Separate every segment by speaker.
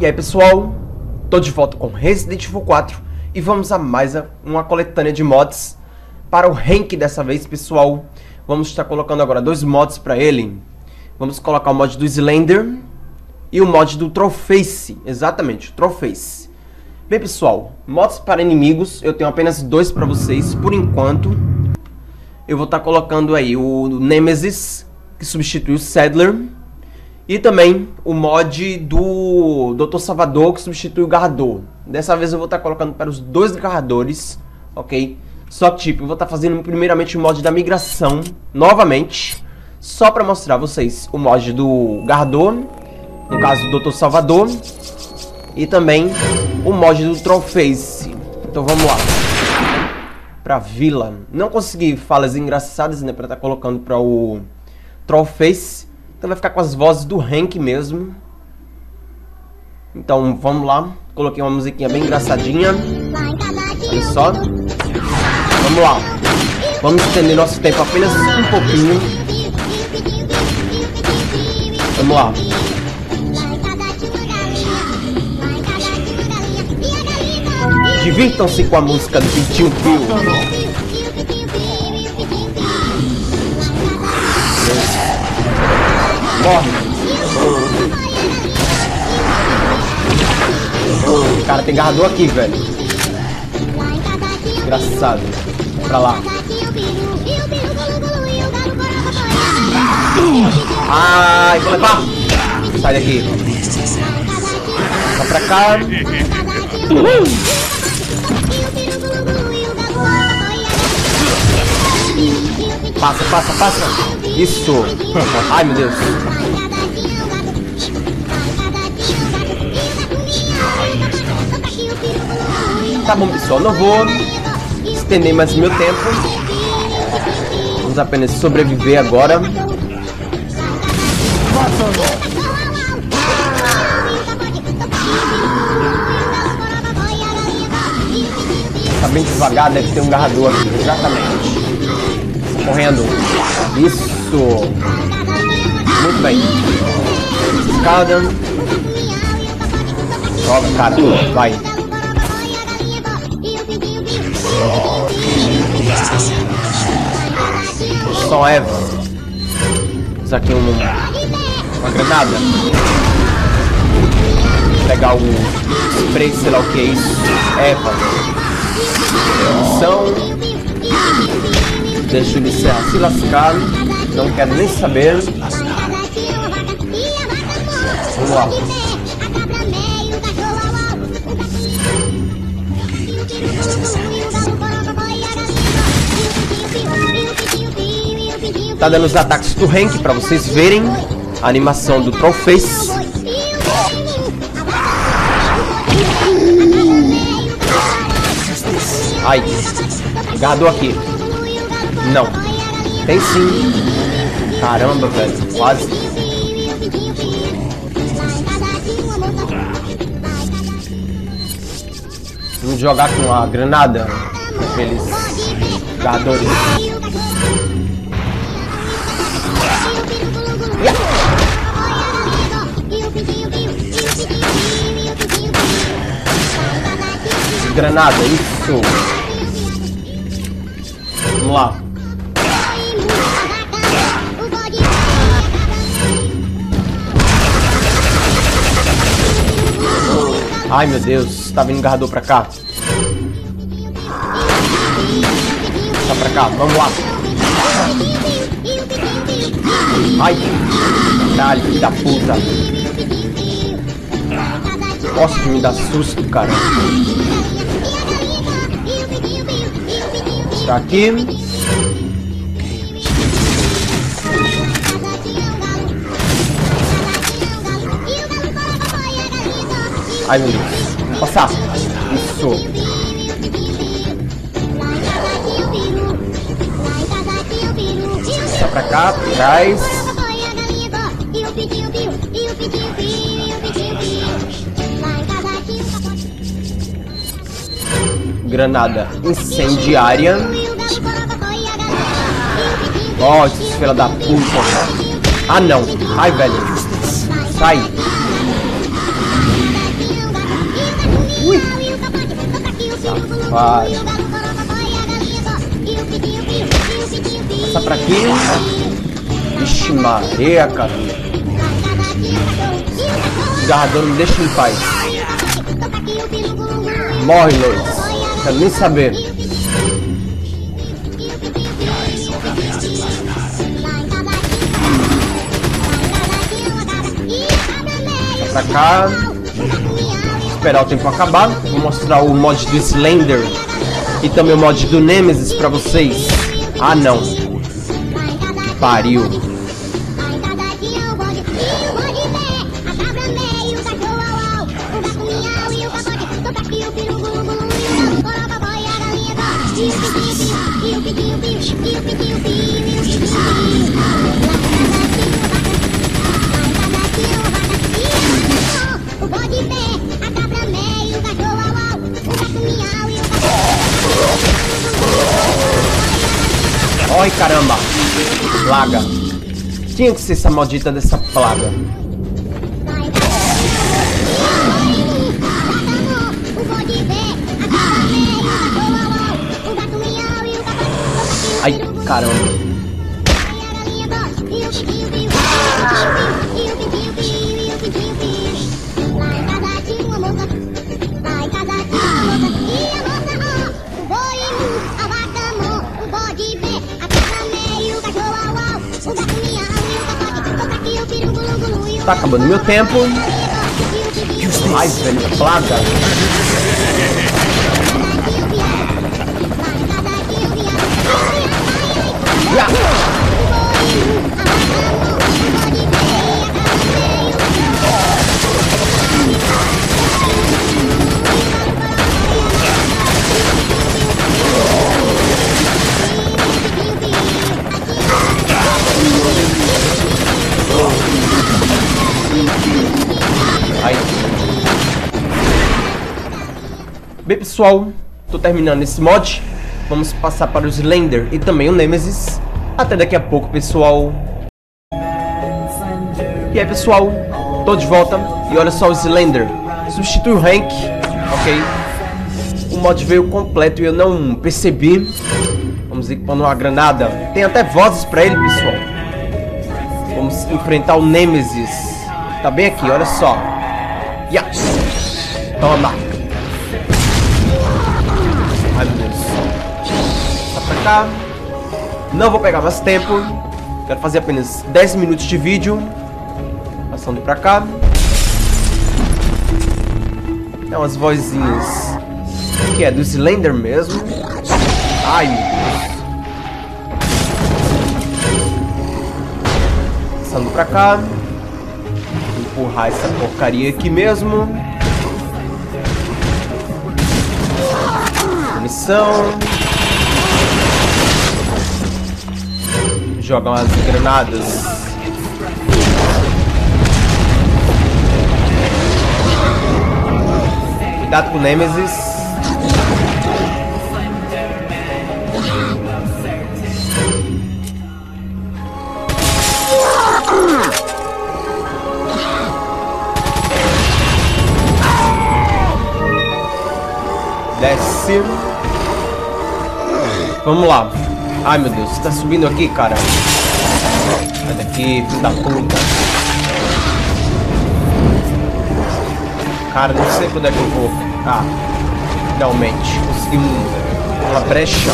Speaker 1: E aí pessoal, tô de volta com Resident Evil 4 e vamos a mais uma coletânea de mods para o Hank dessa vez, pessoal. Vamos estar colocando agora dois mods para ele. Vamos colocar o mod do Slender e o mod do Trollface, exatamente, o Trollface. Bem pessoal, mods para inimigos, eu tenho apenas dois para vocês, por enquanto. Eu vou estar colocando aí o Nemesis, que substitui o Saddler. E também o mod do Dr. Salvador, que substitui o Garrador. Dessa vez eu vou estar colocando para os dois Garradores, ok? Só que tipo, eu vou estar fazendo primeiramente o mod da migração, novamente. Só para mostrar a vocês o mod do Garrador, no caso do Dr. Salvador. E também o mod do Trollface. Então vamos lá. Pra vila. Não consegui falas engraçadas, né, para estar colocando para o Trollface. Então vai ficar com as vozes do Hank mesmo. Então vamos lá. Coloquei uma musiquinha bem engraçadinha. Olha só. Vamos lá. Vamos estender nosso tempo apenas um pouquinho. Vamos lá. Divirtam-se com a música do Pintinho Pio. Morre. Cara, tem Garrador aqui, velho. Engraçado. Pra lá. Ai, vou levar. Sai daqui. Vai pra cá. Passa, passa, passa. Isso. Ai, meu Deus. Tá bom, pessoal. Não vou estender mais meu tempo. Vamos apenas sobreviver agora. Tá bem devagar, deve ter um Garrador aqui. Exatamente. Correndo. Isso. Muito bem. Escada. Joga, cara. Vai. Só Eva. Isso aqui é uma granada. Vou pegar o spray, sei lá o que é isso. Eva. Missão. Deixa o Ulisses se lascar. Não quero nem saber. Vamos lá. Tá dando os ataques do Hank pra vocês verem a animação do Trollface. Ai, Garrador aqui. Não. Tem sim. Caramba, velho. Quase. Vamos jogar com a granada. Aqueles Garradores. Granada, isso. Vamos lá. Ai, meu Deus, tá vindo Garrador pra cá. Tá pra cá, vamos lá. Ai, caralho, filho da puta. Nossa, que me dá susto, cara. Tá aqui. Ai, meu Deus. Vamos passar. Isso. Passa pra cá, por trás. Granada incendiária. Ó, esses filha da puta. Ah, não. Ai, velho. Sai. Vai. Passa pra aqui. Vixe Maria, cara. Garrador, me deixa em paz. Morre, Lois. Quero nem saber. Pra cá. Esperar o tempo acabar. Vou mostrar o mod do Slender e também o mod do Nemesis pra vocês. Ah, não. Que pariu. Ai, caramba. Plaga. Tinha que ser essa maldita dessa plaga. Ai, caramba. Tá acabando meu tempo. Ai, velho, plaga. Ai. Bem, pessoal, tô terminando esse mod. Vamos passar para o Slender e também o Nemesis. Até daqui a pouco, pessoal. E aí, pessoal, tô de volta. E olha só o Slender. Substitui o Hank, ok? O mod veio completo e eu não percebi. Vamos equipando uma granada. Tem até vozes pra ele, pessoal. Vamos enfrentar o Nemesis. Tá bem aqui, olha só. Yes. Toma. Ai, meu Deus. Tá pra cá. Não vou pegar mais tempo. Quero fazer apenas 10 minutos de vídeo. Passando pra cá. Tem umas vozinhas que é do Slender mesmo. Ai, meu Deus. Passando pra cá. Empurrar essa porcaria aqui mesmo. Munição. Jogar umas granadas. Cuidado com o Nemesis. Desce. Vamos lá. Ai, meu Deus, tá subindo aqui, cara. Sai daqui, filho da puta. Cara, não sei quando é que eu vou. Ah, finalmente conseguimos uma brecha.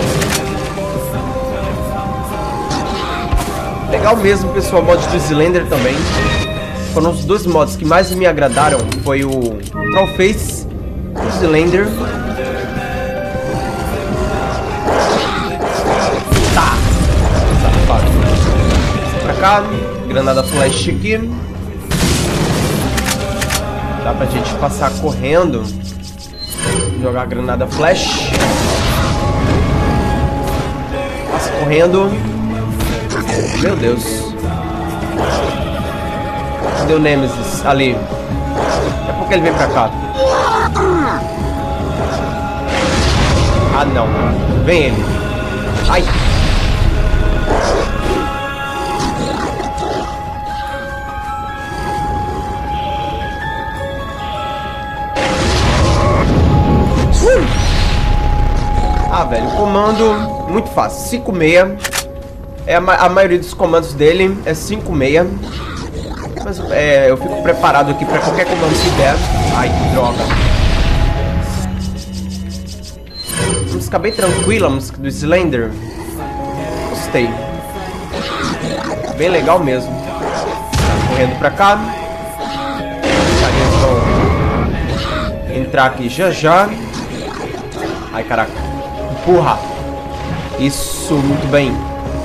Speaker 1: Legal mesmo, pessoal, o mod do Slender também. Foram os dois mods que mais me agradaram. Foi o Trollface e o Slender. Tá. Safado. Pra cá. Granada flash aqui. Dá pra gente passar correndo. Jogar a granada flash. Passa correndo. Meu Deus. Cadê o Nemesis? Ali. Daqui a pouco ele vem pra cá. Ah, não. Vem ele. Ai. velho, o comando, muito fácil, 5-6. A maioria dos comandos dele é 5-6. Mas eu fico preparado aqui pra qualquer comando que der. Ai, que droga. Vamos ficar bem tranquila, a música do Slender. Gostei. Bem legal mesmo. Tá correndo pra cá. Vou entrar aqui já já. Ai, caraca. Empurra. Isso, muito bem.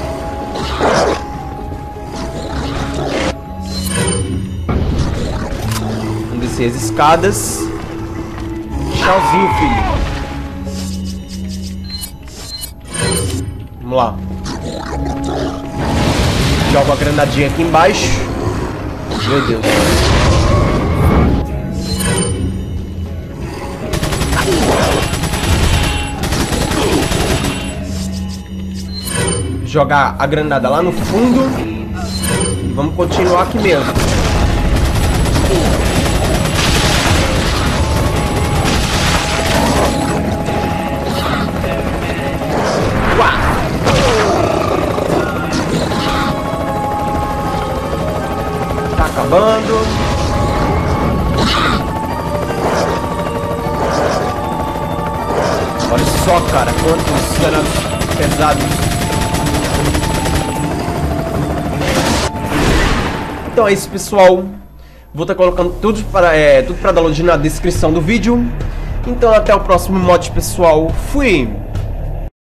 Speaker 1: Vamos descer as escadas. Tchauzinho, filho. Vamos lá. Jogo a granadinha aqui embaixo. Meu Deus. Jogar a granada lá no fundo. E vamos continuar aqui mesmo. Uau! Tá acabando. Olha só, cara, quantos granadas pesados. Então é isso, pessoal. Vou estar colocando tudo para download na descrição do vídeo. Então até o próximo mod, pessoal. Fui!